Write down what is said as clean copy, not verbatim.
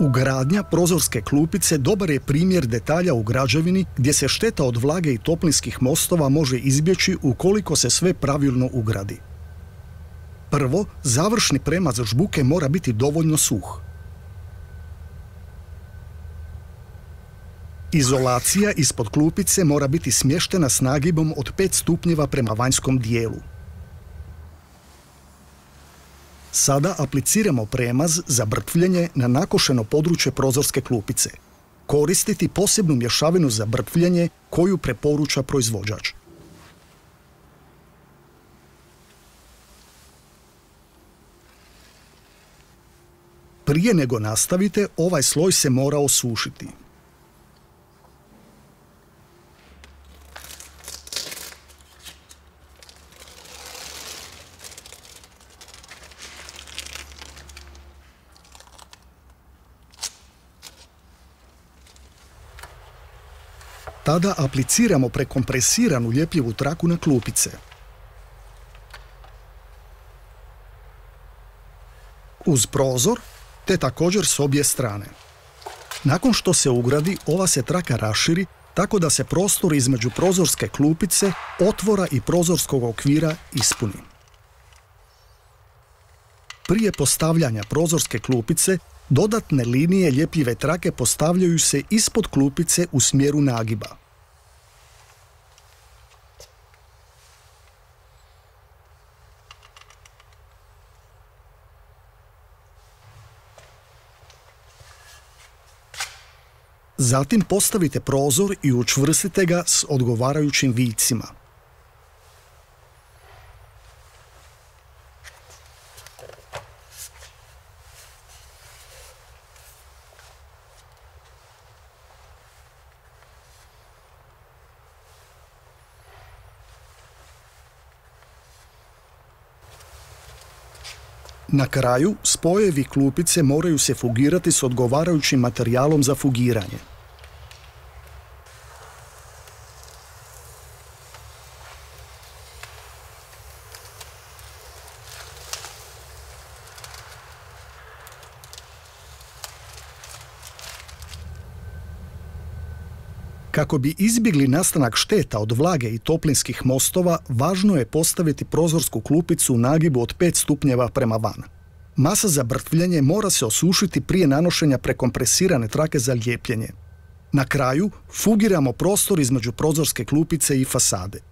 Ugradnja prozorske klupice dobar je primjer detalja u građevini gdje se šteta od vlage i toplinskih mostova može izbjeći ukoliko se sve pravilno ugradi. Prvo, završni premaz žbuke mora biti dovoljno suh. Izolacija ispod klupice mora biti smještena s nagibom od 5 stupnjeva prema vanjskom dijelu. Sada apliciramo premaz za brtvljenje na nakošeno područje prozorske klupice. Koristiti posebnu mješavinu za brtvljenje koju preporuča proizvođač. Prije nego nastavite, ovaj sloj se mora osušiti. Tada apliciramo prekompresiranu ljepljivu traku na klupice. Uz prozor, te također s obje strane. Nakon što se ugradi, ova se traka raširi tako da se prostor između prozorske klupice, otvora i prozorskog okvira ispuni. Prije postavljanja prozorske klupice, dodatne linije ljepljive trake postavljaju se ispod klupice u smjeru nagiba. Zatim postavite prozor i učvrstite ga s odgovarajućim vicima. Na kraju, spojevi klupice moraju se fugirati s odgovarajućim materijalom za fugiranje. Kako bi izbjegli nastanak šteta od vlage i toplinskih mostova, važno je postaviti prozorsku klupicu u nagibu od 5 stupnjeva prema van. Masa za brtvljenje mora se osušiti prije nanošenja prekompresirane trake za lijepljenje. Na kraju, fugiramo prostor između prozorske klupice i fasade.